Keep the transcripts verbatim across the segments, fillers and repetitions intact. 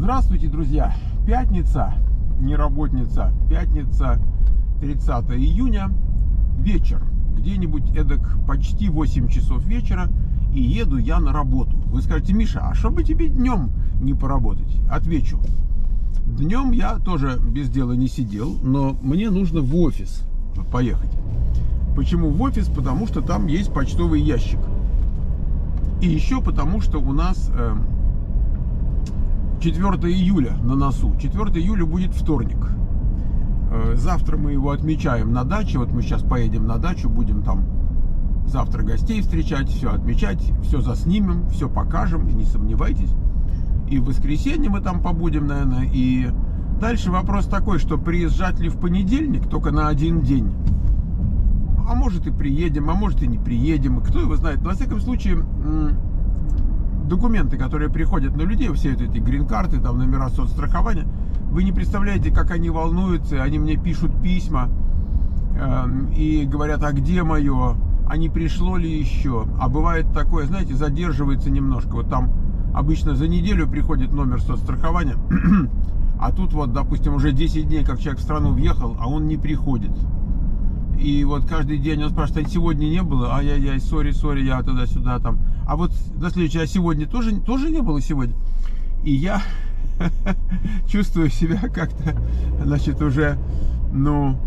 Здравствуйте, друзья! Пятница, не работница, пятница, тридцатое июня, вечер, где-нибудь эдак почти восемь часов вечера, и еду я на работу. Вы скажете: Миша, а что бы тебе днем не поработать? Отвечу: днем я тоже без дела не сидел, но мне нужно в офис поехать. Почему в офис? Потому что там есть почтовый ящик. И еще потому, что у нас э, четвёртое июля на носу. четвёртое июля будет вторник. Э, завтра мы его отмечаем на даче. Вот мы сейчас поедем на дачу, будем там завтра гостей встречать, все отмечать, все заснимем, все покажем, не сомневайтесь. И в воскресенье мы там побудем, наверное. И дальше вопрос такой, что приезжать ли в понедельник только на один день. А может и приедем, а может и не приедем, кто его знает. Но, во всяком случае, документы, которые приходят на людей, все эти грин-карты, там номера соцстрахования, вы не представляете, как они волнуются. Они мне пишут письма э, и говорят: а где мое, а не пришло ли еще. А бывает такое, знаете, задерживается немножко. Вот там обычно за неделю приходит номер соцстрахования, а тут вот, допустим, уже десять дней, как человек в страну въехал, а он не приходит. И вот каждый день он спрашивает: а сегодня не было? Ай-яй-яй, сори, сори, я туда-сюда там. А вот на следующий, а сегодня тоже, тоже не было сегодня? И я чувствую себя как-то, значит, уже, ну,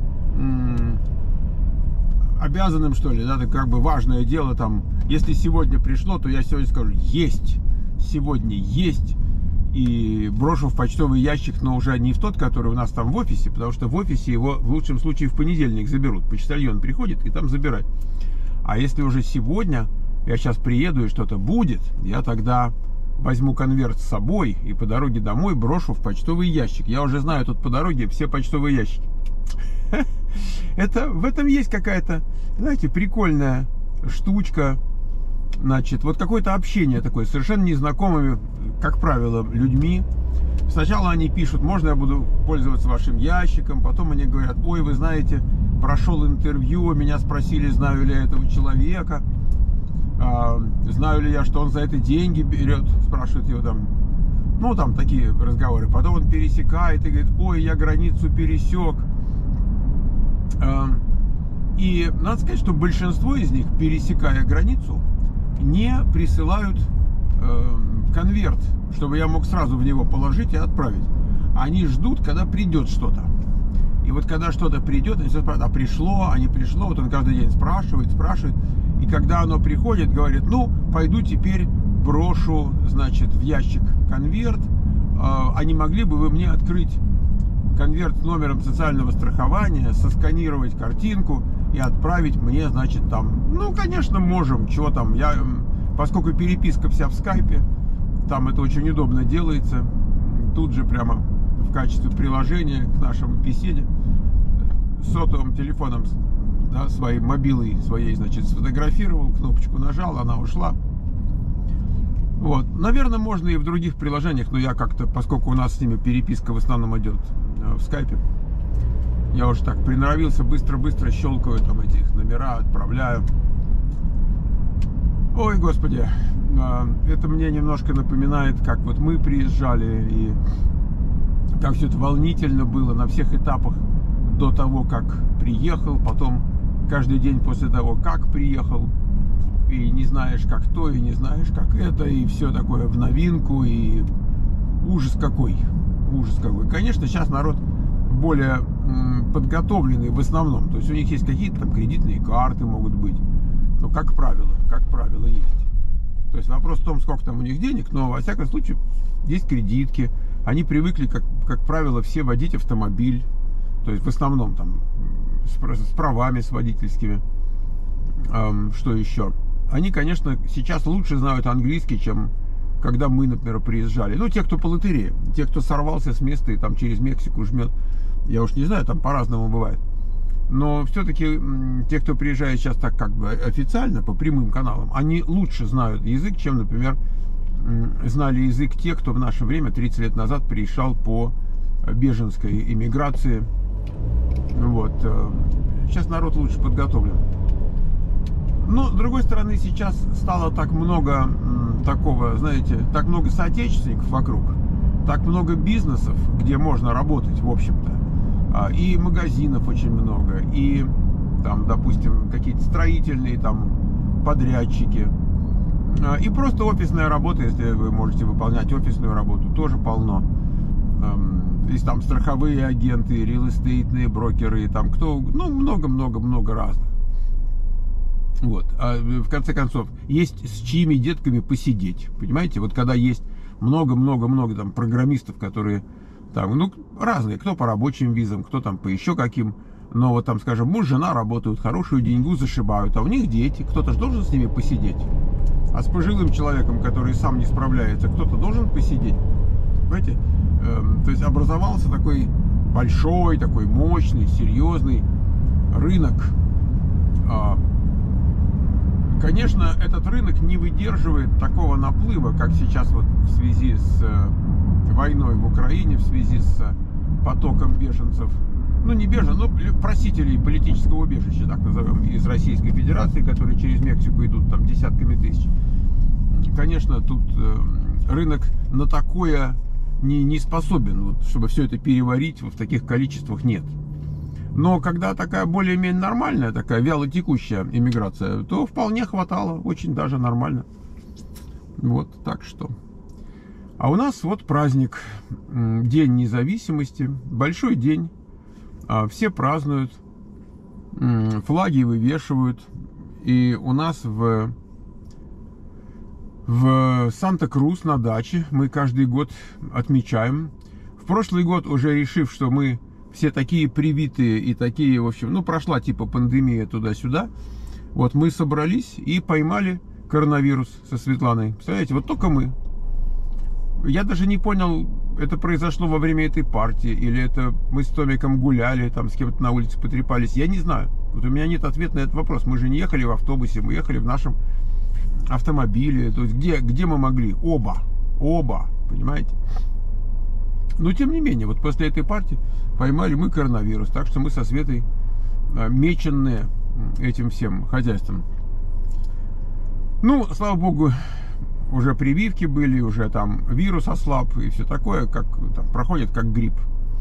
обязанным, что ли, да, это как бы важное дело там. Если сегодня пришло, то я сегодня скажу: есть, сегодня есть. И брошу в почтовый ящик, но уже не в тот, который у нас там в офисе, потому что в офисе его в лучшем случае в понедельник заберут. Почтальон приходит и там забирает. А если уже сегодня я сейчас приеду и что-то будет, я тогда возьму конверт с собой и по дороге домой брошу в почтовый ящик. Я уже знаю тут по дороге все почтовые ящики. Это, в этом есть какая-то, знаете, прикольная штучка. Значит, вот какое-то общение такое с совершенно незнакомыми, как правило, людьми. Сначала они пишут: можно я буду пользоваться вашим ящиком? Потом они говорят: ой, вы знаете, прошел интервью, меня спросили, знаю ли я этого человека, а, знаю ли я, что он за это деньги берет, спрашивают его там. Ну, там такие разговоры. Потом он пересекает и говорит: ой, я границу пересек. А, и надо сказать, что большинство из них, пересекая границу, не присылают э, конверт, чтобы я мог сразу в него положить и отправить. Они ждут, когда придет что-то. И вот когда что-то придет, они спрашивают: а пришло, а не пришло. Вот он каждый день спрашивает, спрашивает. И когда оно приходит, говорит: ну, пойду теперь брошу, значит, в ящик конверт. Э, а не могли бы вы мне открыть конверт с номером социального страхования, сосканировать картинку и отправить мне, значит, там. Ну, конечно, можем. Чего там? Я, поскольку переписка вся в скайпе, там это очень удобно делается. Тут же прямо в качестве приложения к нашему беседе сотовым телефоном, да, своей мобилой своей, значит, сфотографировал, кнопочку нажал, она ушла. Вот. Наверное, можно и в других приложениях, но я как-то, поскольку у нас с ними переписка в основном идет в скайпе, я уже так приноровился, быстро-быстро щелкаю там эти номера, отправляю. Ой, господи, это мне немножко напоминает, как вот мы приезжали, и как все это волнительно было на всех этапах до того, как приехал, потом каждый день после того, как приехал, и не знаешь, как то, и не знаешь, как это, и все такое в новинку, и ужас какой, ужас какой. Конечно, сейчас народ более подготовленный в основном, то есть у них есть какие-то там кредитные карты могут быть, но как правило, как правило есть. То есть вопрос в том, сколько там у них денег, но во всяком случае есть кредитки, они привыкли, как, как правило, все водить автомобиль, то есть в основном там с, с правами, с водительскими. Эм, что еще? Они, конечно, сейчас лучше знают английский, чем когда мы, например, приезжали. Ну, те, кто по лотерее, те, кто сорвался с места и там через Мексику жмет. Я уж не знаю, там по-разному бывает. Но все-таки те, кто приезжает сейчас так как бы официально, по прямым каналам, они лучше знают язык, чем, например, знали язык те, кто в наше время, тридцать лет назад, приезжал по беженской иммиграции. Вот. Сейчас народ лучше подготовлен. Но, с другой стороны, сейчас стало так много такого, знаете, так много соотечественников вокруг. так много бизнесов, где можно работать, в общем-то, и магазинов очень много, и там, допустим, какие-то строительные там подрядчики, и просто офисная работа, если вы можете выполнять офисную работу, тоже полно. Есть там страховые агенты, реал-эстейтные брокеры, там кто, ну, много-много-много разных. Вот. А в конце концов, есть с чьими детками посидеть, понимаете? Вот когда есть много-много-много там программистов, которые там, ну, разные, кто по рабочим визам, кто там по еще каким, но вот там, скажем, муж, жена работают, хорошую деньгу зашибают, а у них дети, кто-то же должен с ними посидеть. А с пожилым человеком, который сам не справляется, кто-то должен посидеть. Понимаете? Эм, то есть образовался такой большой, такой мощный, серьезный рынок. А, конечно, этот рынок не выдерживает такого наплыва, как сейчас вот в связи с э, войной в Украине, в связи с э, потоком беженцев. Ну, не беженцев, но просителей политического убежища, так назовем, из Российской Федерации, которые через Мексику идут там десятками тысяч. Конечно, тут э, рынок на такое не, не способен, вот, чтобы все это переварить в таких количествах, нет. Но когда такая более-менее нормальная, такая вялотекущая иммиграция, то вполне хватало, очень даже нормально. Вот, так что. А у нас вот праздник, День независимости, большой день. Все празднуют, флаги вывешивают. И у нас в, в Санта-Крус на даче мы каждый год отмечаем. В прошлый год, уже решив, что мы все такие привитые и такие, в общем, ну, прошла типа пандемия туда-сюда, вот мы собрались и поймали коронавирус со Светланой. Представляете, вот только мы. Я даже не понял, это произошло во время этой партии, или это мы с Томиком гуляли, там с кем-то на улице потрепались. Я не знаю. Вот у меня нет ответа на этот вопрос. Мы же не ехали в автобусе, мы ехали в нашем автомобиле. То есть где, где мы могли? Оба. Оба. Понимаете? Но тем не менее, вот после этой партии поймали мы коронавирус. Так что мы со Светой меченные этим всем хозяйством. Ну, слава богу, уже прививки были, уже там вирус ослаб и все такое, как там, проходит как грипп.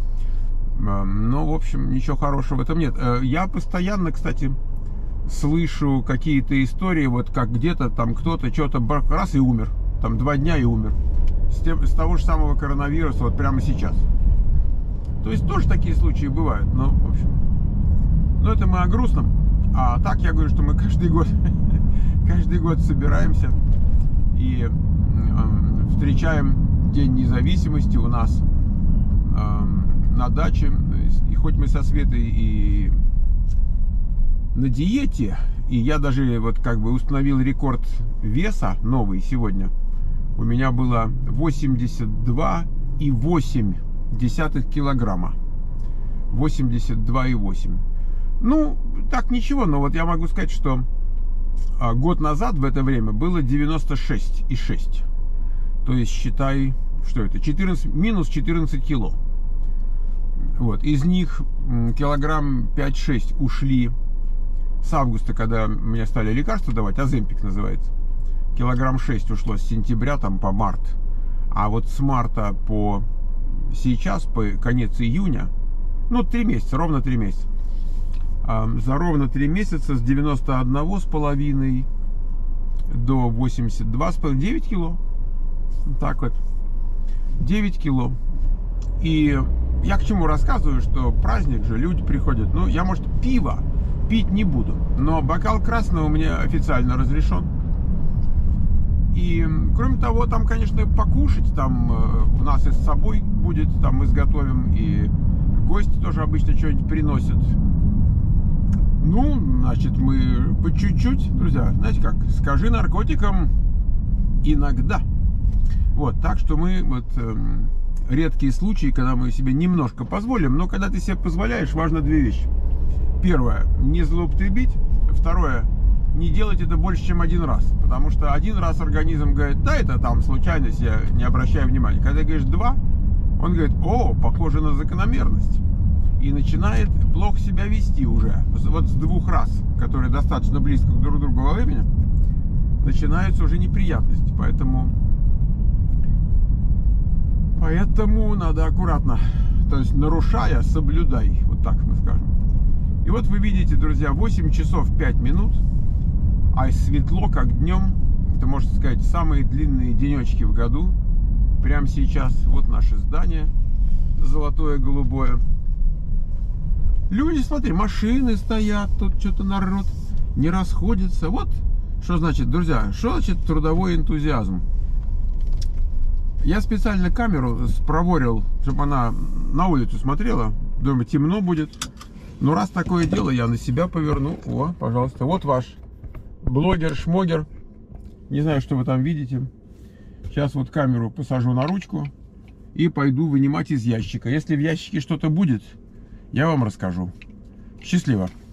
Но, в общем, ничего хорошего в этом нет. Я постоянно, кстати, слышу какие-то истории, вот как где-то там кто-то что-то раз и умер. Там два дня и умер. С, тем, с того же самого коронавируса, вот прямо сейчас. То есть тоже такие случаи бывают. Но, в общем, но это мы о грустном. А так я говорю, что мы каждый год, каждый год собираемся и э, встречаем День независимости у нас э, на даче. И хоть мы со Светой и на диете, и я даже вот как бы установил рекорд веса новый сегодня. У меня было восемьдесят два и восемь десятых килограмма. восемьдесят два и восемь. Ну, так ничего, но вот я могу сказать, что год назад в это время было девяносто шесть и шесть. То есть, считай, что это? четырнадцать, минус четырнадцать кило. Вот. Из них килограмм пять-шесть ушли с августа, когда мне стали лекарства давать, Оземпик называется. Килограмм шесть ушло с сентября там по март. А вот с марта по сейчас, по конец июня, ну, три месяца, ровно три месяца. За ровно три месяца с девяноста одного с половиной до восьмидесяти двух с половиной, девять кило. Так вот, девять кило. И я к чему рассказываю, что праздник же, люди приходят. Ну, я, может, пиво пить не буду, но бокал красного у меня официально разрешен. И, кроме того, там, конечно, покушать, там у нас и с собой будет, там мы изготовим, и гости тоже обычно что-нибудь приносят. Ну, значит, мы по чуть-чуть, друзья, знаете как, скажи наркотикам иногда. Вот, так что мы, вот, э, редкие случаи, когда мы себе немножко позволим, но когда ты себе позволяешь, важно две вещи. Первое, не злоупотребить. Второе, не делать это больше, чем один раз. Потому что один раз организм говорит, да, это там случайность, я не обращаю внимания. Когда говоришь два, он говорит, о, похоже на закономерность. И начинает плохо себя вести уже. Вот с двух раз, которые достаточно близко друг к другу во времени, начинаются уже неприятности. Поэтому, Поэтому надо аккуратно. То есть нарушая, соблюдай. Вот так мы скажем. И вот вы видите, друзья, восемь часов пять минут. А светло, как днем. Это, можно сказать, самые длинные денечки в году. Прямо сейчас. Вот наше здание. Золотое, голубое. Люди, смотри, машины стоят. Тут что-то народ не расходится. Вот что значит, друзья, что значит трудовой энтузиазм. Я специально камеру спроворил, чтобы она на улицу смотрела. Думаю, темно будет. Но раз такое дело, я на себя поверну. О, пожалуйста, вот ваш блогер-шмогер. Не знаю, что вы там видите. Сейчас вот камеру посажу на ручку и пойду вынимать из ящика. Если в ящике что-то будет, я вам расскажу. Счастливо!